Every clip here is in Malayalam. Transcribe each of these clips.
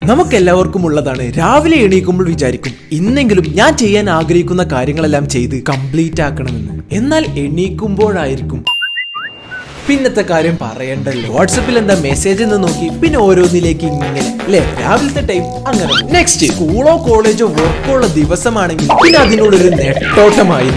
നമുക്കെല്ലാവർക്കും ഉള്ളതാണ്. രാവിലെ എണീക്കുമ്പോൾ വിചാരിക്കും ഇന്നെങ്കിലും ഞാൻ ചെയ്യാൻ ആഗ്രഹിക്കുന്ന കാര്യങ്ങളെല്ലാം ചെയ്ത് കംപ്ലീറ്റ് ആക്കണമെന്ന്. എന്നാൽ എണീക്കുമ്പോഴായിരിക്കും പിന്നത്തെ കാര്യം പറയണ്ടല്ലോ. വാട്സപ്പിൽ എന്താ മെസ്സേജ് എന്ന് നോക്കി പിന്നെ ഓരോന്നിലേക്ക് ഇങ്ങനെ അല്ലെ രാവിലത്തെ ടൈം അങ്ങനെ. നെക്സ്റ്റ് സ്കൂളോ കോളേജോ വർക്കോ ഉള്ള ദിവസമാണെങ്കിൽ പിന്നെ അതിനുള്ളൊരു നെട്ടോട്ടമായി.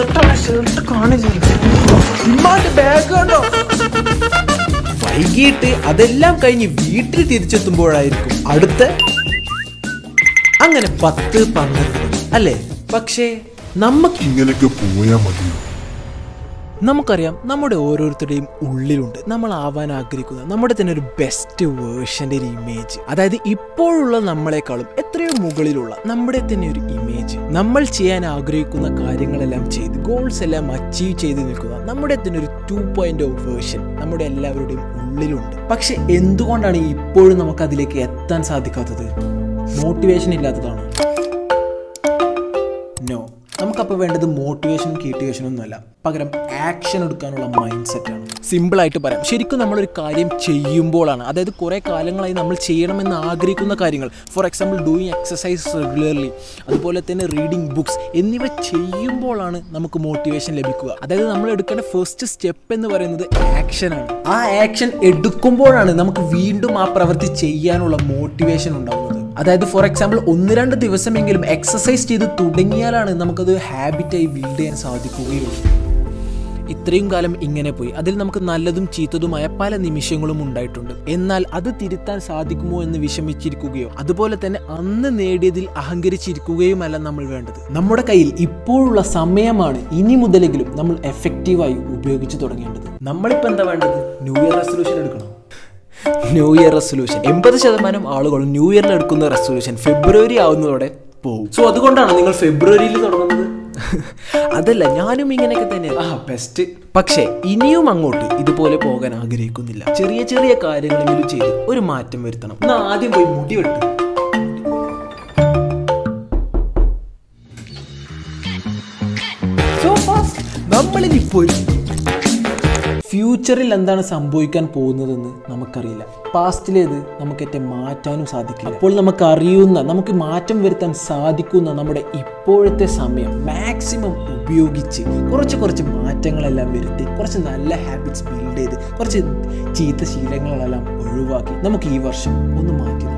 വൈകിട്ട് അതെല്ലാം കഴിഞ്ഞ് വീട്ടിൽ തിരിച്ചെത്തുമ്പോഴായിരിക്കും അടുത്ത അങ്ങനെ 10-12 അല്ലേ. പക്ഷേ നമുക്ക് ഇങ്ങനെയൊക്കെ പോയാ മതിയോ? നമുക്കറിയാം നമ്മുടെ ഓരോരുത്തരുടെയും ഉള്ളിലുണ്ട് നമ്മൾ ആവാൻ ആഗ്രഹിക്കുന്ന നമ്മുടെ തന്നെ ഒരു ബെസ്റ്റ് വേർഷന്റെ ഒരു ഇമേജ്. അതായത് ഇപ്പോഴുള്ള നമ്മളെക്കാളും എത്രയോ മുകളിലുള്ള നമ്മുടെ തന്നെ ഒരു ഇമേജ്. നമ്മൾ ചെയ്യാൻ ആഗ്രഹിക്കുന്ന കാര്യങ്ങളെല്ലാം ചെയ്ത് ഗോൾസ് എല്ലാം അച്ചീവ് ചെയ്ത് നിൽക്കുന്ന നമ്മുടെ തന്നെ ഒരു 2.0 വേർഷൻ നമ്മുടെ എല്ലാവരുടെയും ഉള്ളിലുണ്ട്. പക്ഷെ എന്തുകൊണ്ടാണ് ഇപ്പോഴും നമുക്ക് അതിലേക്ക് എത്താൻ സാധിക്കാത്തത്? മോട്ടിവേഷൻ ഇല്ലാത്തതാണ്. നോ, നമുക്കപ്പോൾ വേണ്ടത് മോട്ടിവേഷനും കീട്ടിവേഷനും ഒന്നുമല്ല, പകരം ആക്ഷൻ എടുക്കാനുള്ള മൈൻഡ് സെറ്റാണ്. സിമ്പിളായിട്ട് പറയാം, ശരിക്കും നമ്മളൊരു കാര്യം ചെയ്യുമ്പോഴാണ്, അതായത് കുറേ കാലങ്ങളായി നമ്മൾ ചെയ്യണമെന്ന് ആഗ്രഹിക്കുന്ന കാര്യങ്ങൾ, for example doing exercise regularly, അതുപോലെ തന്നെ റീഡിങ് ബുക്സ് എന്നിവ ചെയ്യുമ്പോഴാണ് നമുക്ക് മോട്ടിവേഷൻ ലഭിക്കുക. അതായത് നമ്മൾ എടുക്കേണ്ട ഫസ്റ്റ് സ്റ്റെപ്പ് എന്ന് പറയുന്നത് ആക്ഷനാണ്. ആ ആക്ഷൻ എടുക്കുമ്പോഴാണ് നമുക്ക് വീണ്ടും ആ പ്രവൃത്തി ചെയ്യാനുള്ള മോട്ടിവേഷൻ ഉണ്ടാകുന്നത്. അതായത് ഫോർ എക്സാമ്പിൾ 1-2 ദിവസമെങ്കിലും എക്സസൈസ് ചെയ്ത് തുടങ്ങിയാലാണ് നമുക്കത് ഹാബിറ്റായി ബിൽഡ് ചെയ്യാൻ സാധിക്കുകയുള്ളൂ. ഇത്രയും കാലം ഇങ്ങനെ പോയി, അതിൽ നമുക്ക് നല്ലതും ചീത്തതുമായ പല നിമിഷങ്ങളും ഉണ്ടായിട്ടുണ്ട്. എന്നാൽ അത് തിരുത്താൻ സാധിക്കുമോ എന്ന് വിഷമിച്ചിരിക്കുകയോ അതുപോലെ തന്നെ അന്ന് നേടിയതിൽ അഹങ്കരിച്ചിരിക്കുകയുമല്ല നമ്മൾ വേണ്ടത്. നമ്മുടെ കയ്യിൽ ഇപ്പോഴുള്ള സമയമാണ് ഇനി മുതലെങ്കിലും നമ്മൾ എഫക്റ്റീവായി ഉപയോഗിച്ച് തുടങ്ങേണ്ടത്. നമ്മളിപ്പോൾ എന്താ വേണ്ടത്? ന്യൂ ഇയർ റെസൊല്യൂഷൻ എടുക്കണം. ന്യൂ ഇയർ റെസൊല്യൂഷൻ 80% ആളുകൾ ന്യൂ ഇയറിൽ എടുക്കുന്ന റെസൊല്യൂഷൻ ഫെബ്രുവരി ആവുന്നതോടെ പോകും. സോ അതുകൊണ്ടാണ് നിങ്ങൾ ഫെബ്രുവരിയിൽ തുടങ്ങുന്നത്. അതല്ല, ഞാനും ഇങ്ങനെയൊക്കെ തന്നെയാണ് ബെസ്റ്റ്. പക്ഷേ ഇനിയും അങ്ങോട്ട് ഇതുപോലെ പോകാൻ ആഗ്രഹിക്കുന്നില്ല. ചെറിയ ചെറിയ കാര്യങ്ങളെങ്കിലും ചെയ്ത് ഒരു മാറ്റം വരുത്തണം. എന്നാ ആദ്യം പോയി മുടി വെട്ടും. സോ ഫാസ്റ്റ് നമ്മളിനിപ്പോൾ ഫ്യൂച്ചറിൽ എന്താണ് സംഭവിക്കാൻ പോകുന്നതെന്ന് നമുക്കറിയില്ല. പാസ്റ്റിലേത് നമുക്കേറ്റവും മാറ്റാനും സാധിക്കില്ല. അപ്പോൾ നമുക്ക് മാറ്റം വരുത്താൻ സാധിക്കുന്ന നമ്മുടെ ഇപ്പോഴത്തെ സമയം മാക്സിമം ഉപയോഗിച്ച് കുറച്ച് മാറ്റങ്ങളെല്ലാം വരുത്തി കുറച്ച് നല്ല ഹാബിറ്റ്സ് ബിൽഡ് ചെയ്ത് കുറച്ച് ചീത്ത ശീലങ്ങളെല്ലാം ഒഴിവാക്കി നമുക്ക് ഈ വർഷം ഒന്ന് മാറ്റി